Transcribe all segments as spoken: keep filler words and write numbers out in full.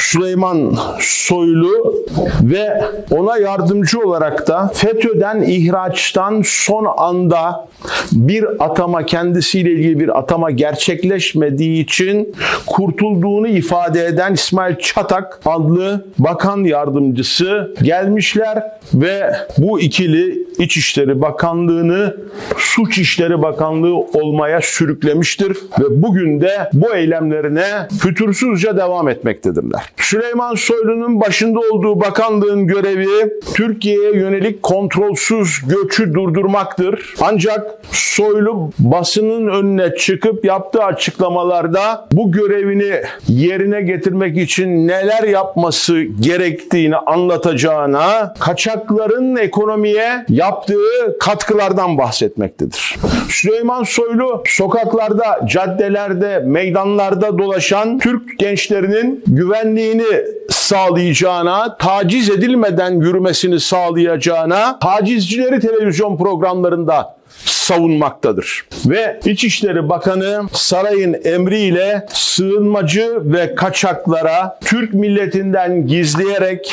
Süleyman Soylu ve ona yardımcı olarak da FETÖ'den, ihraçtan son anda bir atama, kendisiyle ilgili bir atama gerçekleşmediği için kurtulduğunu ifade eden İsmail Çatak adlı bakan yardımcısı gelmişler ve bu ikili İçişleri Bakanlığı'nı Suç İşleri Bakanlığı olmaya sürüklemiştir ve bugün de bu eylemlerine fütursuzca devam etmektedirler. Süleyman Soylu'nun başında olduğu bakanlığın görevi Türkiye'ye yönelik kontrolsüz göçü durdurmaktır. Ancak Soylu basının önüne çıkıp yaptığı açıklamalarda bu görevini yerine getirmek için neler yapması gerektiğini anlatacağına, kaçakların ekonomiye yaptığı katkılardan bahsetmektedir. Süleyman Soylu sokaklarda, caddelerde, meydanlarda dolaşan Türk gençlerinin güvenliğini sağlayacağına, taciz edilmeden yürümesini sağlayacağına, tacizcileri televizyon programlarında savunmaktadır. Ve İçişleri Bakanı sarayın emriyle sığınmacı ve kaçaklara Türk milletinden gizleyerek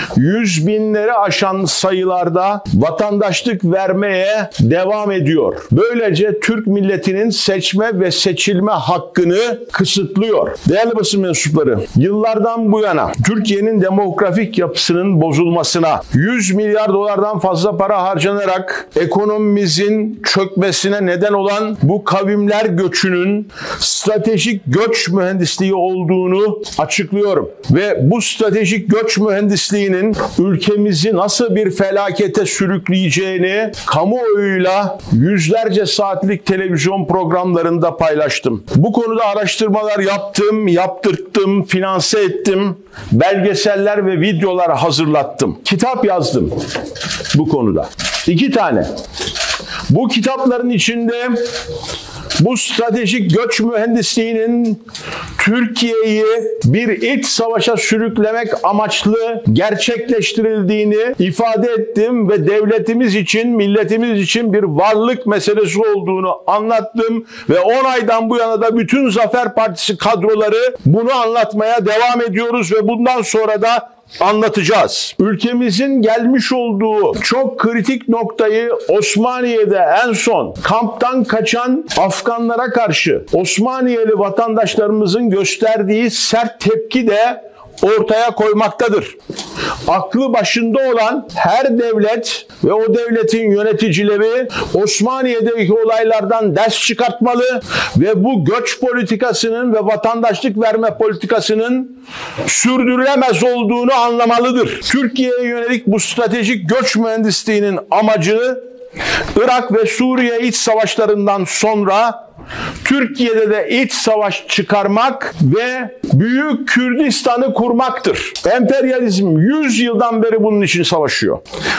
yüz binleri aşan sayılarda vatandaşlık vermeye devam ediyor. Böylece Türk milletinin seçme ve seçilme hakkını kısıtlıyor. Değerli basın mensupları, yıllardan bu yana Türkiye'nin demografik yapısının bozulmasına, yüz milyar dolardan fazla para harcanarak ekonomimizin çökmesine neden olan bu kavimler göçünün stratejik göç mühendisliği olduğunu açıklıyorum. Ve bu stratejik göç mühendisliğinin ülkemizi nasıl bir felakete sürükleyeceğini kamuoyuyla yüzlerce saatlik televizyon programlarında paylaştım. Bu konuda araştırmalar yaptım, yaptırttım, finanse ettim, belgeseller ve videolar hazırlattım. Kitap yazdım bu konuda. İki tane. Bu kitapların içinde bu stratejik göç mühendisliğinin Türkiye'yi bir iç savaşa sürüklemek amaçlı gerçekleştirildiğini ifade ettim ve devletimiz için, milletimiz için bir varlık meselesi olduğunu anlattım ve on aydan bu yana da bütün Zafer Partisi kadroları bunu anlatmaya devam ediyoruz ve bundan sonra da anlatacağız. Ülkemizin gelmiş olduğu çok kritik noktayı Osmaniye'de en son kamptan kaçan Afganlara karşı Osmaniyeli vatandaşlarımızın gösterdiği sert tepki de ortaya koymaktadır. Aklı başında olan her devlet ve o devletin yöneticileri Osmaniye'deki olaylardan ders çıkartmalı ve bu göç politikasının ve vatandaşlık verme politikasının sürdürülemez olduğunu anlamalıdır. Türkiye'ye yönelik bu stratejik göç mühendisliğinin amacı Irak ve Suriye iç savaşlarından sonra Türkiye'de de iç savaş çıkarmak ve Büyük Kürdistan'ı kurmaktır. Emperyalizm yüz yıldan beri bunun için savaşıyor.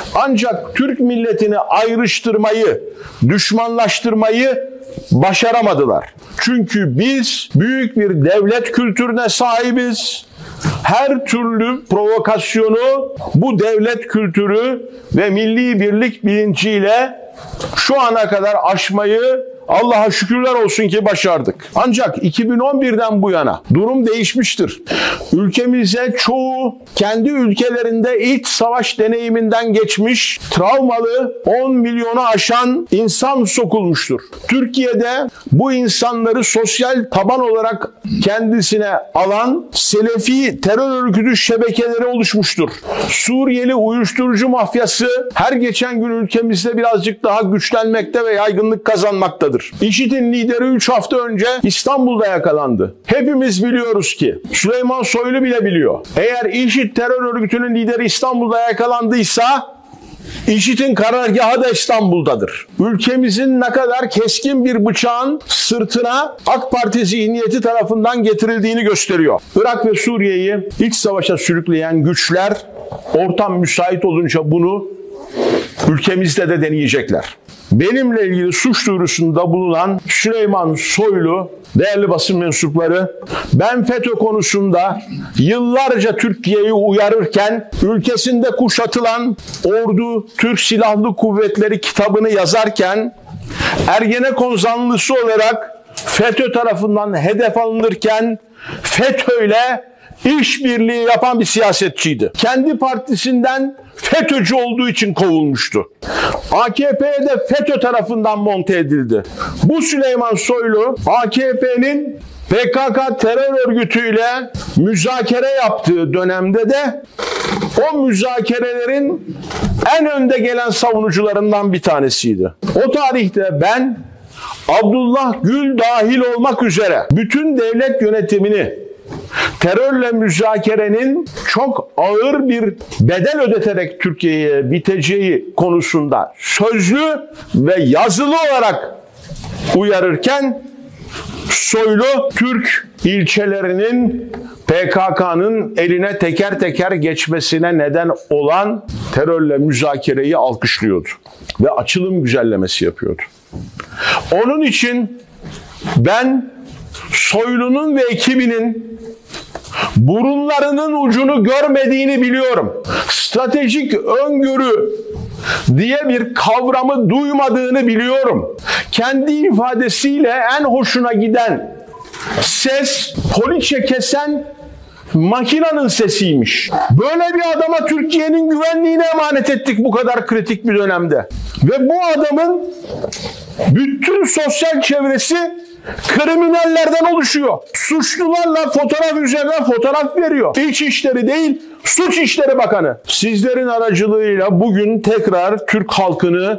Ancak Türk milletini ayrıştırmayı, düşmanlaştırmayı başaramadılar. Çünkü biz büyük bir devlet kültürüne sahibiz. Her türlü provokasyonu bu devlet kültürü ve milli birlik bilinciyle şu ana kadar aşmayı Allah'a şükürler olsun ki başardık. Ancak iki bin on birden bu yana durum değişmiştir. Ülkemize çoğu kendi ülkelerinde iç savaş deneyiminden geçmiş, travmalı on milyonu aşan insan sokulmuştur. Türkiye'de bu insanları sosyal taban olarak kendisine alan Selefi terör örgütü şebekeleri oluşmuştur. Suriyeli uyuşturucu mafyası her geçen gün ülkemizde birazcık daha güçlenmekte ve yaygınlık kazanmaktadır. İŞİD'in lideri üç hafta önce İstanbul'da yakalandı. Hepimiz biliyoruz ki, Süleyman Soylu bile biliyor. Eğer İŞİD terör örgütünün lideri İstanbul'da yakalandıysa, İŞİD'in karargahı da İstanbul'dadır. Ülkemizin ne kadar keskin bir bıçağın sırtına AK Parti zihniyeti tarafından getirildiğini gösteriyor. Irak ve Suriye'yi iç savaşa sürükleyen güçler ortam müsait olunca bunu ülkemizde de deneyecekler. Benimle ilgili suç duyurusunda bulunan Süleyman Soylu, değerli basın mensupları, ben FETÖ konusunda yıllarca Türkiye'yi uyarırken, ülkesinde kuşatılan Ordu Türk Silahlı Kuvvetleri kitabını yazarken, Ergenekon zanlısı olarak FETÖ tarafından hedef alınırken, FETÖ'yle işbirliği yapan bir siyasetçiydi. Kendi partisinden FETÖ'cü olduğu için kovulmuştu. A K P'ye de FETÖ tarafından monte edildi. Bu Süleyman Soylu A K P'nin P K K terör örgütüyle müzakere yaptığı dönemde de o müzakerelerin en önde gelen savunucularından bir tanesiydi. O tarihte ben Abdullah Gül dahil olmak üzere bütün devlet yönetimini terörle müzakerenin çok ağır bir bedel ödeterek Türkiye'ye biteceği konusunda sözlü ve yazılı olarak uyarırken Soylu Türk ilçelerinin P K K'nın eline teker teker geçmesine neden olan terörle müzakereyi alkışlıyordu ve açılım güzellemesi yapıyordu. Onun için ben Soylu'nun ve ekibinin burunlarının ucunu görmediğini biliyorum. Stratejik öngörü diye bir kavramı duymadığını biliyorum. Kendi ifadesiyle en hoşuna giden ses poliçe kesen makinanın sesiymiş. Böyle bir adama Türkiye'nin güvenliğine emanet ettik bu kadar kritik bir dönemde. Ve bu adamın bütün sosyal çevresi kriminallerden oluşuyor. Suçlularla fotoğraf üzerine fotoğraf veriyor. İçişleri değil, Suç İşleri Bakanı. Sizlerin aracılığıyla bugün tekrar Türk halkını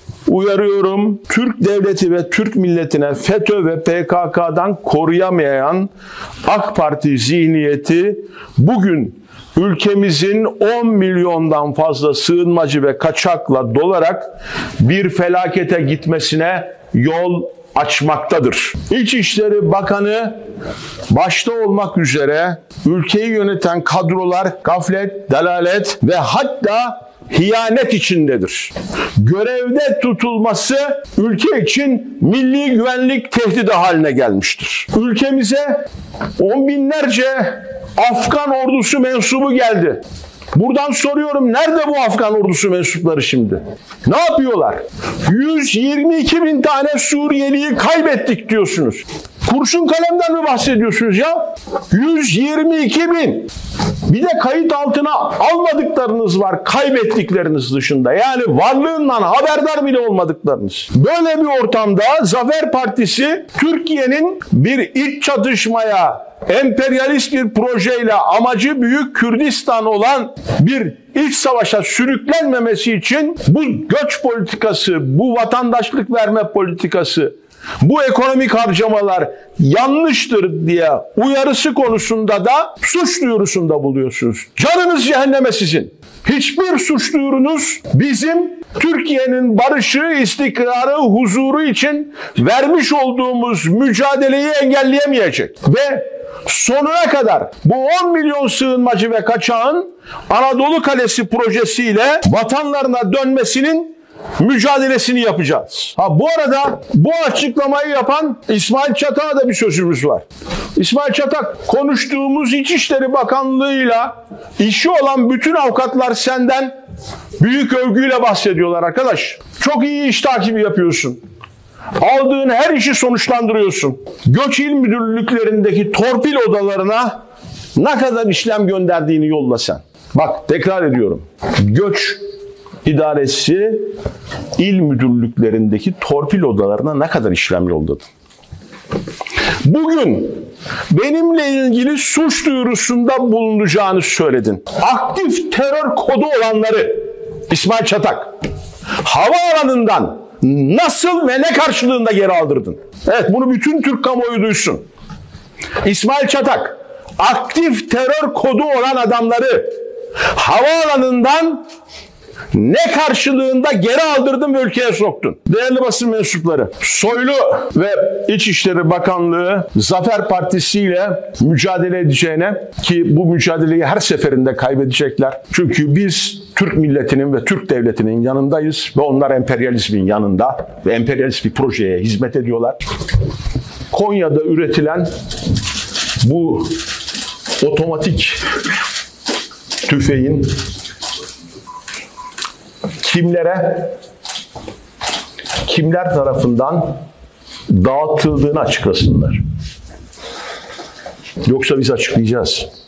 uyarıyorum. Türk devleti ve Türk milletine FETÖ ve P K K'dan koruyamayan AK Parti zihniyeti bugün ülkemizin on milyondan fazla sığınmacı ve kaçakla dolarak bir felakete gitmesine yol açmaktadır. İçişleri Bakanı başta olmak üzere ülkeyi yöneten kadrolar gaflet, dalalet ve hatta hiyanet içindedir. Görevde tutulması ülke için milli güvenlik tehdidi haline gelmiştir. Ülkemize on binlerce Afgan ordusu mensubu geldi. Buradan soruyorum, nerede bu Afgan ordusu mensupları şimdi? Ne yapıyorlar? yüz yirmi iki bin tane Suriyeliyi kaybettik diyorsunuz. Kurşun kalemden mi bahsediyorsunuz ya? yüz yirmi iki bin. Bir de kayıt altına almadıklarınız var, kaybettikleriniz dışında. Yani varlığından haberdar bile olmadıklarınız. Böyle bir ortamda Zafer Partisi Türkiye'nin bir iç çatışmaya, emperyalist bir projeyle amacı Büyük Kürdistan olan bir iç savaşa sürüklenmemesi için bu göç politikası, bu vatandaşlık verme politikası, bu ekonomik harcamalar yanlıştır diye uyarısı konusunda da suç duyurusunda buluyorsunuz. Canınız cehenneme sizin. Hiçbir suç duyurunuz bizim Türkiye'nin barışı, istikrarı, huzuru için vermiş olduğumuz mücadeleyi engelleyemeyecek. Ve sonuna kadar bu on milyon sığınmacı ve kaçağın Anadolu Kalesi projesiyle vatanlarına dönmesinin mücadelesini yapacağız. Ha, bu arada bu açıklamayı yapan İsmail Çatak'a da bir sözümüz var. İsmail Çatak, konuştuğumuz İçişleri Bakanlığı'yla işi olan bütün avukatlar senden büyük övgüyle bahsediyorlar arkadaş. Çok iyi iş takibi yapıyorsun. Aldığın her işi sonuçlandırıyorsun. Göç İl Müdürlüklerindeki torpil odalarına ne kadar işlem gönderdiğini yolla sen. Bak, tekrar ediyorum. Göç İdaresi il müdürlüklerindeki torpil odalarına ne kadar işlem yolladın? Bugün benimle ilgili suç duyurusunda bulunacağını söyledin. Aktif terör kodu olanları İsmail Çatak havaalanından nasıl ve ne karşılığında geri aldırdın? Evet, bunu bütün Türk kamuoyu duysun. İsmail Çatak aktif terör kodu olan adamları havaalanından ne karşılığında geri aldırdın ve ülkeye soktun? Değerli basın mensupları, Soylu ve İçişleri Bakanlığı Zafer Partisi ile mücadele edeceğine, ki bu mücadeleyi her seferinde kaybedecekler. Çünkü biz Türk milletinin ve Türk devletinin yanındayız ve onlar emperyalizmin yanında ve emperyalist bir projeye hizmet ediyorlar. Konya'da üretilen bu otomatik tüfeğin kimlere, kimler tarafından dağıtıldığını açıklasınlar. Yoksa biz açıklayacağız.